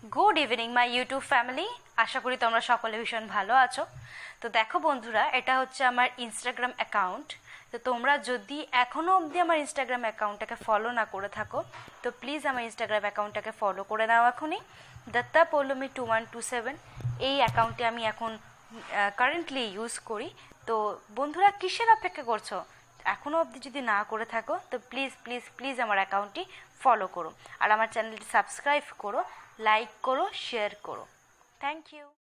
Good evening my YouTube family, আশা করি তোমরা সকলে ভীষণ ভালো আছো। তো দেখো বন্ধুরা, এটা হচ্ছে আমার ইনস্টাগ্রাম অ্যাকাউন্ট। তো তোমরা যদি এখনও অবধি আমার ইনস্টাগ্রাম অ্যাকাউন্টটাকে ফলো না করে থাকো তো প্লিজ আমার ইনস্টাগ্রাম অ্যাকাউন্টটাকে ফলো করে নাও এখনই। দত্তা পৌলমি 2127 এই অ্যাকাউন্টে আমি এখন কারেন্টলি ইউজ করি। তো বন্ধুরা, কিসের অপেক্ষা করছো? এখনও অবধি যদি না করে থাকো তো প্লিজ প্লিজ প্লিজ আমার অ্যাকাউন্টটি ফলো করো আর আমার চ্যানেলটি সাবস্ক্রাইব করো, লাইক করো, শেয়ার করো। Thank you.